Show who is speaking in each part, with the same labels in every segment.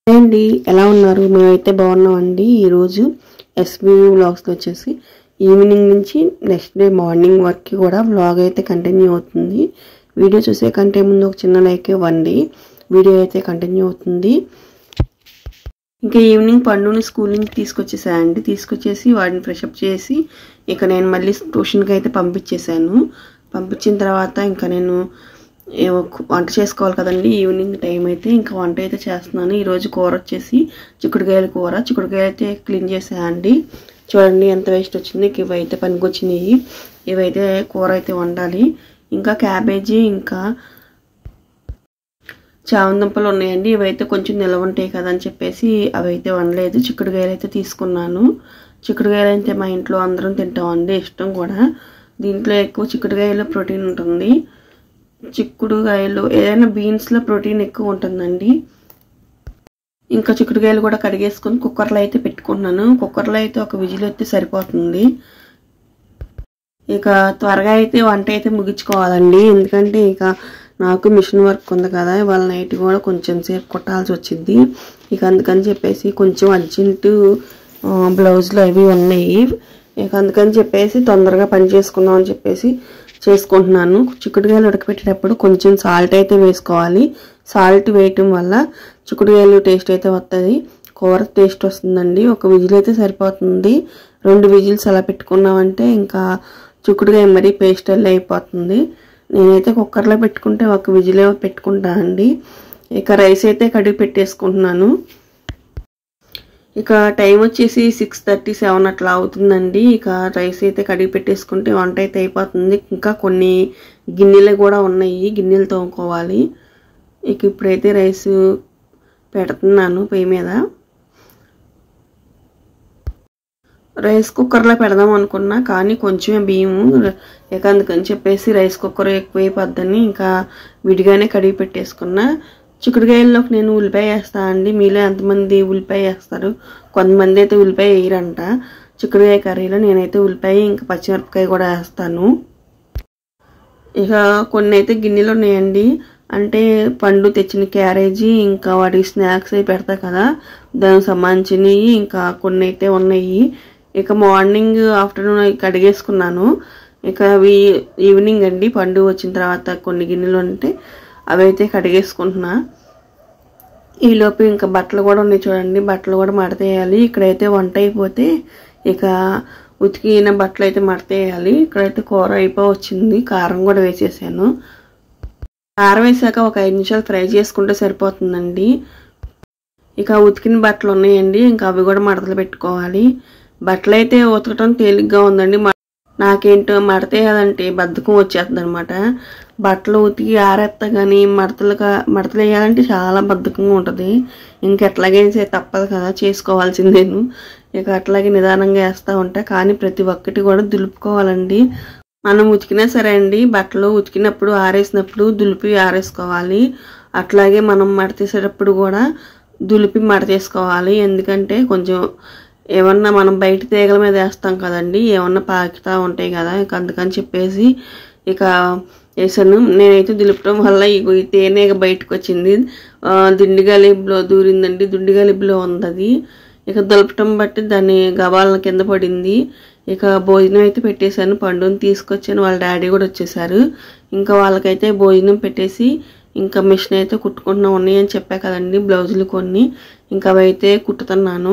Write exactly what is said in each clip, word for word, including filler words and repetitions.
Speaker 1: అండి ఎలా ఉన్నారు? మేమైతే బాగున్నామండి. ఈరోజు ఎస్బీ వ్లాగ్స్లో వచ్చేసి ఈవినింగ్ నుంచి నెక్స్ట్ డే మార్నింగ్ వరకు కూడా వ్లాగ్ అయితే కంటిన్యూ అవుతుంది. వీడియో చూసే కంటే ముందు ఒక చిన్న లైక్ ఇవ్వండి. వీడియో అయితే కంటిన్యూ అవుతుంది. ఇంకా ఈవినింగ్ పండుని స్కూల్ నుంచి తీసుకొచ్చేసానండి. తీసుకొచ్చేసి వాడిని ఫ్రెషప్ చేసి ఇక నేను మళ్ళీ ట్యూషన్కి అయితే పంపించేశాను. పంపించిన తర్వాత ఇంకా నేను వంట చేసుకోవాలి కదండి. ఈవినింగ్ టైం అయితే ఇంకా వంట అయితే చేస్తున్నాను. ఈరోజు కూర వచ్చేసి చిక్కుడుకాయల కూర. చిక్కుడుకాయలు అయితే క్లీన్ చేసానండి. చూడండి ఎంత వేస్ట్ వచ్చింది. ఇవైతే పనికి వచ్చినాయి. ఇవైతే కూర అయితే వండాలి. ఇంకా క్యాబేజీ ఇంకా చామందుంపలు ఉన్నాయండి. ఇవైతే కొంచెం నిలవ ఉంటాయి కదా అని చెప్పేసి అవైతే వండలేదు. చిక్కుడుకాయలు అయితే తీసుకున్నాను. చిక్కుడుకాయలు అయితే మా ఇంట్లో అందరం తింటామండి, ఇష్టం కూడా. దీంట్లో ఎక్కువ చిక్కుడుకాయలో ప్రోటీన్ ఉంటుంది. చిక్కుడుకాయలు ఏదైనా బీన్స్లో ప్రోటీన్ ఎక్కువ ఉంటుందండి. ఇంకా చిక్కుడుకాయలు కూడా కడిగేసుకొని కుక్కర్లో అయితే పెట్టుకున్నాను. కుక్కర్లో అయితే ఒక విజిల్ అయితే సరిపోతుంది. ఇక త్వరగా అయితే వంట అయితే ముగించుకోవాలండి. ఎందుకంటే ఇక నాకు మిషన్ వర్క్ ఉంది కదా, వాళ్ళ నైట్ కూడా కొంచెం సేపు కుట్టాల్సి వచ్చింది. ఇక అందుకని చెప్పేసి కొంచెం అర్జెంటు బ్లౌజులు అవి ఉన్నాయి. ఇక అందుకని చెప్పేసి తొందరగా పని చేసుకుందాం అని చెప్పేసి చేసుకుంటున్నాను. చిక్కుడుకాయలు ఉడకపెట్టేటప్పుడు కొంచెం సాల్ట్ అయితే వేసుకోవాలి. సాల్ట్ వేయటం వల్ల చిక్కుడుకాయలు టేస్ట్ అయితే వస్తుంది, కూర టేస్ట్ వస్తుందండి. ఒక విజిల్ అయితే సరిపోతుంది. రెండు విజిల్స్ అలా పెట్టుకున్నామంటే ఇంకా చిక్కుడుకాయ మరీ పేస్ట్ అలా అయిపోతుంది. నేనైతే కుక్కర్లో పెట్టుకుంటే ఒక విజిల్ పెట్టుకుంటానండి. ఇక రైస్ అయితే కడిగి పెట్టేసుకుంటున్నాను. ఇక టైం వచ్చేసి సిక్స్ థర్టీ సెవెన్ అట్లా అవుతుందండి. ఇక రైస్ అయితే కడిగి పెట్టేసుకుంటే వంట అయితే అయిపోతుంది. ఇంకా కొన్ని గిన్నెలు కూడా ఉన్నాయి, గిన్నెలు తోముకోవాలి. ఇక ఇప్పుడైతే రైస్ పెడుతున్నాను పొయ్యి మీద. రైస్ కుక్కర్లో పెడదాం అనుకున్నా కానీ కొంచెమే బియ్యము, ఇక అందుకని చెప్పేసి రైస్ కుక్కర్ ఎక్కువైపోద్దని ఇంకా విడిగానే కడిగి పెట్టేసుకున్నా. చిక్కుడుకాయల్లోకి నేను ఉల్లిపాయ వేస్తాను అండి. మీలో ఎంతమంది ఉల్లిపాయ వేస్తారు? కొంతమంది అయితే ఉల్లిపాయ వేయరంట చిక్కుడుకాయ కర్రీలో. నేనైతే ఉల్లిపాయ ఇంకా పచ్చిమిరపకాయ కూడా వేస్తాను. ఇక కొన్ని అయితే గిన్నెలు ఉన్నాయండి. అంటే పండు తెచ్చిన క్యారేజీ ఇంకా వాటి స్నాక్స్ అవి పెడతా కదా, దానికి సంబంధించినవి ఇంకా కొన్ని అయితే ఉన్నాయి. ఇక మార్నింగ్ ఆఫ్టర్నూన్ కడిగేసుకున్నాను. ఇక అవి ఈవినింగ్ అండి పండు వచ్చిన తర్వాత కొన్ని గిన్నెలు ఉంటే అవి అయితే కడిగేసుకుంటున్నా. ఈలోపు ఇంకా బట్టలు కూడా ఉన్నాయి చూడండి, బట్టలు కూడా మడతేయాలి. ఇక్కడైతే వంట అయిపోతే ఇక ఉతికిన బట్టలు అయితే మడతేయాలి. ఇక్కడైతే కూర అయిపో వచ్చింది. కారం కూడా వేసేసాను. కారం వేసాక ఒక ఐదు నిమిషాలు ఫ్రై చేసుకుంటే సరిపోతుందండి. ఇక ఉతికిన బట్టలు ఉన్నాయండి, ఇంకా అవి కూడా మడతలు పెట్టుకోవాలి. బట్టలు అయితే ఉతకటం తేలిగ్గా ఉందండి. నాకేంటో మడతేయాలంటే బద్ధకం వచ్చేస్తుంది అనమాట. బట్టలు ఉతికి ఆరేస్తా కానీ మడతలుగా మడతలు వేయాలంటే చాలా బద్ధకంగా ఉంటుంది. ఇంకెట్లాగైనా తప్పదు కదా, చేసుకోవాల్సిందేను. ఇక అట్లాగే నిదానంగా వేస్తూ ఉంటా. కానీ ప్రతి ఒక్కటి కూడా దులుపుకోవాలండి. మనం ఉతికినా సరే అండి, బట్టలు ఉతికినప్పుడు ఆరేసినప్పుడు దులిపి ఆరేసుకోవాలి. అట్లాగే మనం మడతేసేటప్పుడు కూడా దులిపి మడతేసుకోవాలి. ఎందుకంటే కొంచెం ఏమన్నా మనం బయట తీగల మీద వేస్తాం కదండి, ఏమన్నా పాకుతూ ఉంటాయి కదా. ఇక అందుకని చెప్పేసి ఇక వేసాను. నేనైతే దులిపడం వల్ల ఇగో ఈ తేనె బయటకు వచ్చింది. దిండిగా లిబ్లో దూరిందండి, దిండిగా లిబ్లో ఉంది అది. ఇక దులపటం బట్టి దాన్ని గబాలన కింద పడింది. ఇక భోజనం అయితే పెట్టేశాను. పండుని తీసుకొచ్చాను, వాళ్ళ డాడీ కూడా వచ్చేసారు. ఇంకా వాళ్ళకైతే భోజనం పెట్టేసి ఇంకా మిషన్ అయితే కుట్టుకుంటున్నా ఉన్నాయని చెప్పా కదండి, బ్లౌజులు కొన్ని. ఇంకా అవైతే కుట్టుతున్నాను.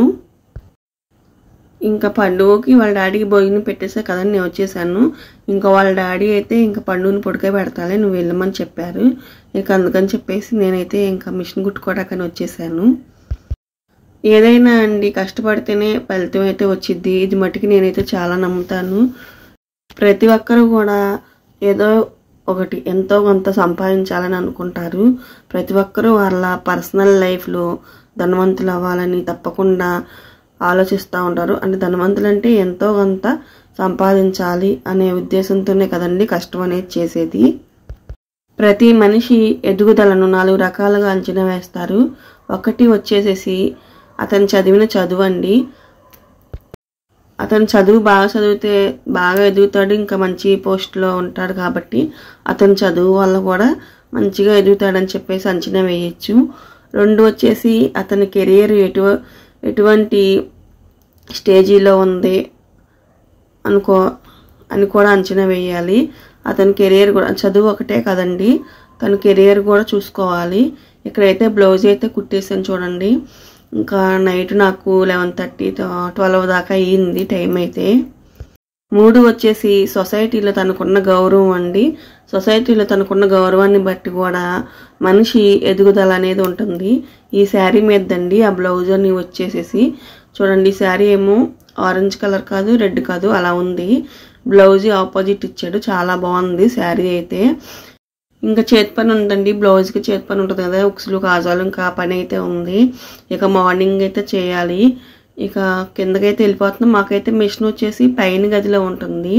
Speaker 1: ఇంకా పండుగకి వాళ్ళ డాడీకి భోజనం పెట్టేసా కదండి, నేను వచ్చేసాను. ఇంకా వాళ్ళ డాడీ అయితే ఇంకా పండుని పొడికే పెడతాలే నువ్వు వెళ్ళమని చెప్పారు. ఇక అందుకని చెప్పేసి నేనైతే ఇంకా మిషన్ కుట్టుకోవడాకని వచ్చేసాను. ఏదైనా అండి కష్టపడితేనే ఫలితం అయితే వచ్చిద్ది. ఇది మట్టుకి నేనైతే చాలా నమ్ముతాను. ప్రతి ఒక్కరు కూడా ఏదో ఒకటి ఎంతో కొంత సంపాదించాలని అనుకుంటారు. ప్రతి ఒక్కరూ వాళ్ళ పర్సనల్ లైఫ్లో ధనవంతులు అవ్వాలని తప్పకుండా ఆలోచిస్తూ ఉంటారు. అంటే ధనవంతులు అంటే ఎంతో కొంత సంపాదించాలి అనే ఉద్దేశంతోనే కదండి కష్టం అనేది చేసేది. ప్రతి మనిషి ఎదుగుదలను నాలుగు రకాలుగా అంచనా వేస్తారు. ఒకటి వచ్చేసేసి అతను చదివిన చదువు అండి. అతను చదువు బాగా చదివితే బాగా ఎదుగుతాడు, ఇంకా మంచి పోస్ట్లో ఉంటాడు. కాబట్టి అతను చదువు వల్ల కూడా మంచిగా ఎదుగుతాడని చెప్పేసి అంచనా వేయచ్చు. రెండు వచ్చేసి అతని కెరియర్ ఎటు ఎటువంటి స్టేజీలో ఉంది అనుకో అని కూడా అంచనా వేయాలి. అతని కెరియర్ కూడా చదువు ఒకటే కదండి, తన కెరియర్ కూడా చూసుకోవాలి. ఇక్కడైతే బ్లౌజ్ అయితే కుట్టేసాను చూడండి. ఇంకా నైట్ నాకు లెవెన్ థర్టీ ట్వెల్వ్ దాకా అయ్యింది టైం అయితే. మూడు వచ్చేసి సొసైటీలో తనకున్న గౌరవం అండి. సొసైటీలో తనకున్న గౌరవాన్ని బట్టి కూడా మనిషి ఎదుగుదల అనేది ఉంటుంది. ఈ శారీ మీదండి ఆ బ్లౌజ్ అని వచ్చేసేసి చూడండి. శారీ ఏమో ఆరెంజ్ కలర్ కాదు, రెడ్ కాదు, అలా ఉంది. బ్లౌజ్ ఆపోజిట్ ఇచ్చాడు, చాలా బాగుంది శారీ అయితే. ఇంకా చేతి పని ఉందండి, బ్లౌజ్కి చేతి పని ఉంటుంది కదా, ఉక్సులు కాజాలు ఇంకా పని అయితే ఉంది. ఇక మార్నింగ్ అయితే చేయాలి. ఇక కిందకైతే వెళ్ళిపోతున్నాం. మాకైతే మిషన్ వచ్చేసి పైన గదిలో ఉంటుంది.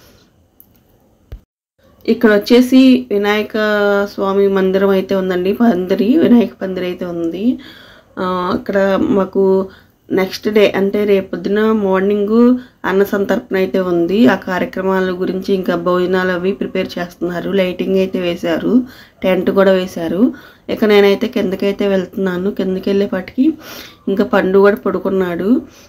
Speaker 1: ఇక్కడ వచ్చేసి వినాయక స్వామి మందిరం అయితే ఉందండి, పందిరి, వినాయక పందిరి అయితే ఉంది. ఇక్కడ మాకు నెక్స్ట్ డే అంటే రేపొద్దున మార్నింగ్ అన్న సంతర్పణ అయితే ఉంది. ఆ కార్యక్రమాల గురించి ఇంకా భోజనాలు అవి ప్రిపేర్ చేస్తున్నారు. లైటింగ్ అయితే వేశారు, టెంట్ కూడా వేశారు. ఇక నేనైతే కిందకైతే వెళ్తున్నాను. కిందకి వెళ్ళేపటికి ఇంకా పండు కూడా పడుకున్నాడు.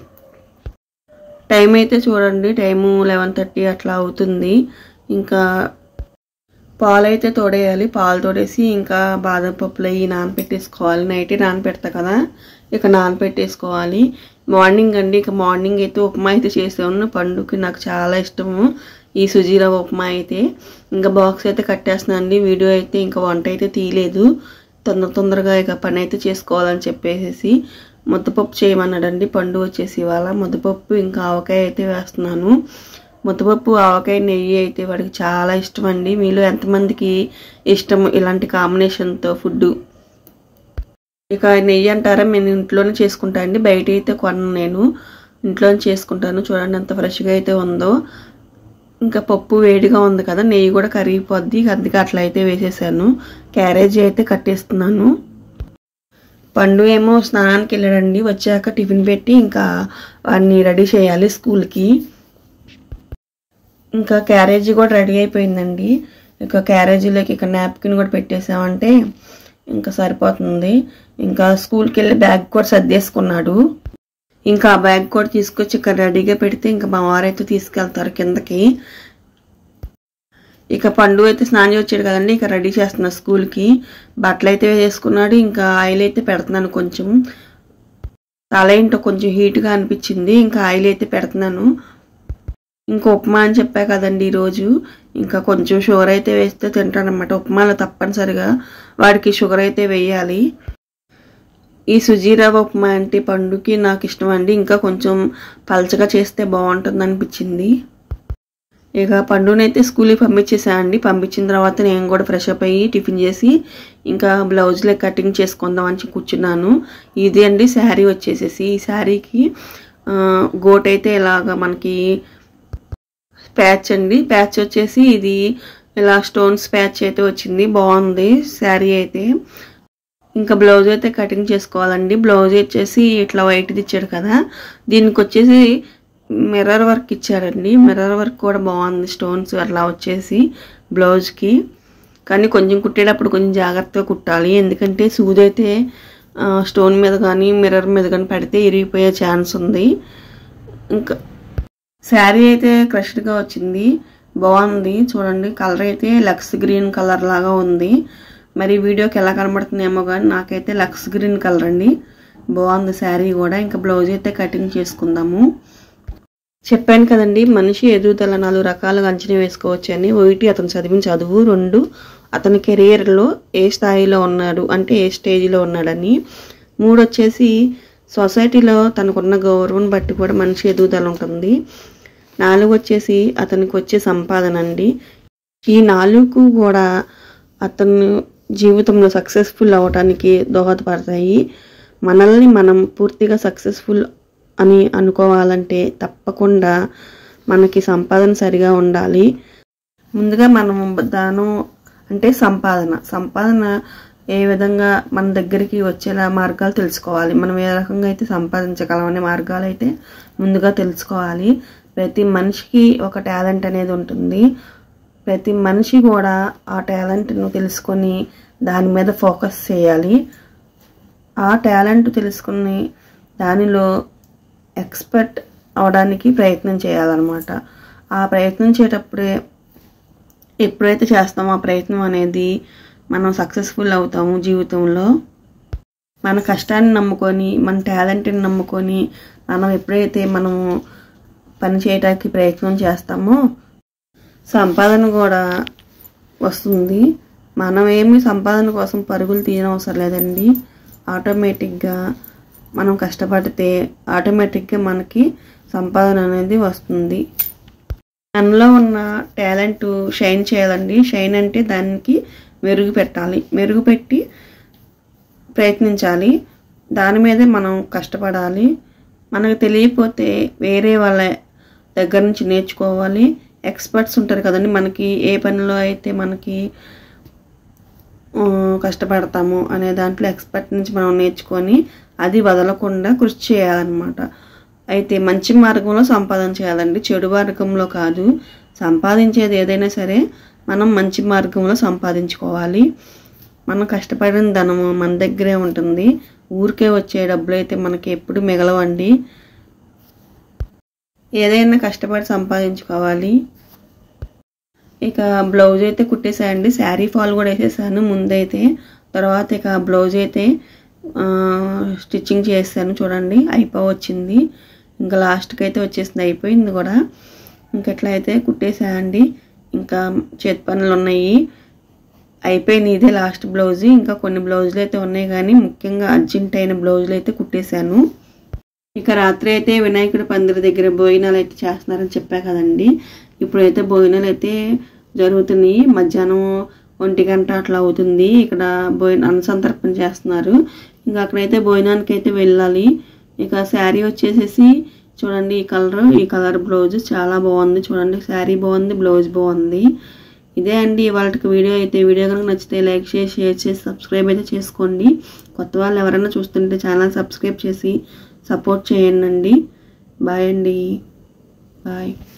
Speaker 1: టైం అయితే చూడండి, టైము లెవెన్ థర్టీ అట్లా అవుతుంది. ఇంకా పాలు అయితే తోడేయాలి. పాలు తోడేసి ఇంకా బాదం పప్పులు అవి నానపెట్టేసుకోవాలి. నైటే నానపెడతా కదా, ఇక నానపెట్టేసుకోవాలి. మార్నింగ్ అండి, ఇక మార్నింగ్ అయితే ఉప్మా అయితే చేసాను. పండుకి నాకు చాలా ఇష్టము ఈ సుజీరవ ఉప్మా అయితే. ఇంకా బాక్స్ అయితే కట్టేస్తున్నాను అండి. వీడియో అయితే ఇంకా వంట అయితే తీయలేదు. తొందర తొందరగా ఇక పని అయితే చేసుకోవాలని చెప్పేసి ముద్దపప్పు చేయమన్నాడండి పండు వచ్చేసి. ఇవాళ ముద్దపప్పు ఇంకా ఆవకాయ అయితే వేస్తున్నాను. ముద్దపప్పు ఆవకాయ నెయ్యి అయితే వాడికి చాలా ఇష్టం అండి. మీలో ఎంతమందికి ఇష్టం ఇలాంటి కాంబినేషన్తో ఫుడ్? ఇక నెయ్యి అంటారా, నేను ఇంట్లోనే చేసుకుంటా అండి, బయట అయితే కొనను, నేను ఇంట్లోనే చేసుకుంటాను. చూడండి ఎంత ఫ్రెష్గా అయితే ఉందో. ఇంకా పప్పు వేడిగా ఉంది కదా, నెయ్యి కూడా కరిగిపోద్ది, అందుకే అట్లా అయితే వేసేసాను. క్యారేజీ అయితే కట్టేస్తున్నాను. పండు ఏమో స్నానానికి వెళ్ళాడండి. వచ్చాక టిఫిన్ పెట్టి ఇంకా వాడిని రెడీ చేయాలి స్కూల్కి. ఇంకా క్యారేజీ కూడా రెడీ అయిపోయిందండి. ఇక క్యారేజీలోకి ఇక నాప్కిన్ కూడా పెట్టేసామంటే ఇంకా సరిపోతుంది. ఇంకా స్కూల్కి వెళ్ళి బ్యాగ్ కూడా సర్దేసుకున్నాడు. ఇంకా ఆ బ్యాగ్ కూడా తీసుకొచ్చి ఇక్కడ రెడీగా పెడితే ఇంకా మా వారైతే తీసుకెళ్తారు కిందకి. ఇక పండు అయితే స్నానం వచ్చాడు కదండి, ఇక రెడీ చేస్తున్నా స్కూల్కి. బట్టలు అయితే వేసుకున్నాడు. ఇంకా ఆయిల్ అయితే పెడుతున్నాను. కొంచెం తల ఏంటో కొంచెం హీట్గా అనిపించింది, ఇంకా ఆయిల్ అయితే పెడుతున్నాను. ఇంకా ఉప్మా అని చెప్పా కదండి ఈరోజు, ఇంకా కొంచెం షుగర్ అయితే వేస్తే తింటానమాట. ఉప్మాలో తప్పనిసరిగా వాడికి షుగర్ అయితే వేయాలి. ఈ సుజీరవ ఉప్మా అంటే పండుకి నాకు ఇష్టం అండి. ఇంకా కొంచెం పలచగా చేస్తే బాగుంటుంది అనిపించింది. ఇక పండునైతే స్కూల్కి పంపించేసాను అండి. పంపించిన తర్వాత నేను కూడా ఫ్రెష్ అప్ అయ్యి టిఫిన్ చేసి ఇంకా బ్లౌజ్లే కటింగ్ చేసుకుందాం అని కూర్చున్నాను. ఇది అండి శారీ వచ్చేసేసి. ఈ శారీకి గోట్ అయితే ఇలాగ మనకి ప్యాచ్ అండి. ప్యాచ్ వచ్చేసి ఇది ఇలా స్టోన్స్ ప్యాచ్ అయితే వచ్చింది, బాగుంది శారీ అయితే. ఇంకా బ్లౌజ్ అయితే కటింగ్ చేసుకోవాలండి. బ్లౌజ్ వచ్చేసి ఇట్లా వైట్ది ఇచ్చాడు కదా, దీనికి వచ్చేసి మిర్రర్ వర్క్ ఇచ్చాడండి. మిర్రర్ వర్క్ కూడా బాగుంది, స్టోన్స్ అట్లా వచ్చేసి బ్లౌజ్కి. కానీ కొంచెం కుట్టేటప్పుడు కొంచెం జాగ్రత్తగా కుట్టాలి, ఎందుకంటే సూది అయితే స్టోన్ మీద కానీ మిర్రర్ మీద కానీ పడితే ఇరిగిపోయే ఛాన్స్ ఉంది. ఇంకా శారీ అయితే క్రష్డ్గా వచ్చింది, బాగుంది. చూడండి కలర్ అయితే లక్స్ గ్రీన్ కలర్ లాగా ఉంది. మరి వీడియోకి ఎలా కనబడుతుందేమో కానీ నాకైతే లక్స్ గ్రీన్ కలర్ అండి, బాగుంది శారీ కూడా. ఇంకా బ్లౌజ్ అయితే కటింగ్ చేసుకుందాము. చెప్పాను కదండి, మనిషి ఎదుగుదల నాలుగు రకాలుగా అంచనా వేసుకోవచ్చు అని. ఒకటి అతను చదివిన చదువు, రెండు అతని కెరియర్లో ఏ స్థాయిలో ఉన్నాడు అంటే ఏ స్టేజ్లో ఉన్నాడని, మూడు వచ్చేసి సొసైటీలో తనకున్న గౌరవం బట్టి కూడా మనిషి ఎదుగుదల ఉంటుంది, నాలుగు వచ్చేసి అతనికి వచ్చే సంపాదన అండి. ఈ నాలుగు కూడా అతను జీవితంలో సక్సెస్ఫుల్ అవ్వటానికి దోహదపడతాయి. మనల్ని మనం పూర్తిగా సక్సెస్ఫుల్ అని అనుకోవాలంటే తప్పకుండా మనకి సంపాదన సరిగా ఉండాలి. ముందుగా మనం దానం అంటే సంపాదన సంపాదన ఏ విధంగా మన దగ్గరికి వచ్చేలా మార్గాలు తెలుసుకోవాలి. మనం ఏ రకంగా అయితే సంపాదించగలం అనే మార్గాలు అయితే ముందుగా తెలుసుకోవాలి. ప్రతి మనిషికి ఒక టాలెంట్ అనేది ఉంటుంది. ప్రతి మనిషి కూడా ఆ టాలెంట్ను తెలుసుకొని దాని మీద ఫోకస్ చేయాలి. ఆ టాలెంట్ తెలుసుకుని దానిలో ఎక్స్పర్ట్ అవడానికి ప్రయత్నం చేయాలన్నమాట. ఆ ప్రయత్నం చేసేటప్పుడే ఎప్పుడైతే చేస్తామో ఆ ప్రయత్నం అనేది మనం సక్సెస్ఫుల్ అవుతాము జీవితంలో. మన కష్టాన్ని నమ్ముకొని మన టాలెంట్ని నమ్ముకొని మనం ఎప్పుడైతే మనము పని చేయడానికి ప్రయత్నం చేస్తామో సంపాదన కూడా వస్తుంది. మనం ఏమి సంపాదన కోసం పరుగులు తీయడం అవసరం లేదండి. ఆటోమేటిక్గా మనం కష్టపడితే ఆటోమేటిక్గా మనకి సంపాదన అనేది వస్తుంది. మనలో ఉన్న టాలెంట్ షైన్ చేయాలండి. షైన్ అంటే దానికి మెరుగు పెట్టాలి. మెరుగు పెట్టి ప్రయత్నించాలి. దాని మీదే మనం కష్టపడాలి. మనకు తెలియకపోతే వేరే వాళ్ళ దగ్గర నుంచి నేర్చుకోవాలి. ఎక్స్పర్ట్స్ ఉంటారు కదండి, మనకి ఏ పనిలో అయితే మనకి కష్టపడతాము అనే దాంట్లో ఎక్స్పర్ట్ నుంచి మనం నేర్చుకొని అది వదలకుండా కృషి చేయాలన్నమాట. అయితే మంచి మార్గంలో సంపాదన చేయాలండి, చెడు మార్గంలో కాదు. సంపాదించేది ఏదైనా సరే మనం మంచి మార్గంలో సంపాదించుకోవాలి. మనం కష్టపడిన ధనము మన దగ్గరే ఉంటుంది. ఊరికే వచ్చే డబ్బులు అయితే మనకి ఎప్పుడు మిగలవండి. ఏదైనా కష్టపడి సంపాదించుకోవాలి. ఇక బ్లౌజ్ అయితే కుట్టేసాయండి. శారీ ఫాల్ కూడా వేసేసాను ముందైతే. తర్వాత ఇక బ్లౌజ్ అయితే స్టిచ్చింగ్ చేశాను. చూడండి అయిపో వచ్చింది. ఇంకా లాస్ట్కి అయితే వచ్చేసింది, అయిపోయింది కూడా. ఇంకట్లా అయితే కుట్టేసాయండి. ఇంకా చేతి పనులు ఉన్నాయి, అయిపోయింది. ఇదే లాస్ట్ బ్లౌజ్. ఇంకా కొన్ని బ్లౌజులు అయితే ఉన్నాయి కానీ ముఖ్యంగా అర్జెంట్ అయిన బ్లౌజులు అయితే కుట్టేశాను. ఇక రాత్రి అయితే వినాయకుడి పందిరి దగ్గర భోజనాలు అయితే చేస్తున్నారని చెప్పా కదండి. ఇప్పుడైతే భోజనాలు అయితే జరుగుతున్నాయి. మధ్యాహ్నం ఒంటి గంట అట్లా అవుతుంది. ఇక్కడ భోజన అన్నసంతర్పణ చేస్తున్నారు. ఇంకా అక్కడైతే భోజనానికి అయితే వెళ్ళాలి. ఇక శారీ వచ్చేసేసి చూడండి ఈ కలర్ ఈ కలర్ బ్లౌజ్ చాలా బాగుంది. చూడండి శారీ బాగుంది, బ్లౌజ్ బాగుంది. ఇదే అండి ఇవాళకి వీడియో అయితే. వీడియో కనుక నచ్చితే లైక్ చేసి షేర్ చేసి సబ్స్క్రైబ్ అయితే చేసుకోండి. కొత్త వాళ్ళు ఎవరైనా చూస్తుంటే ఛానల్ సబ్స్క్రైబ్ చేసి సపోర్ట్ చేయండి. బాయ్ అండి, బాయ్.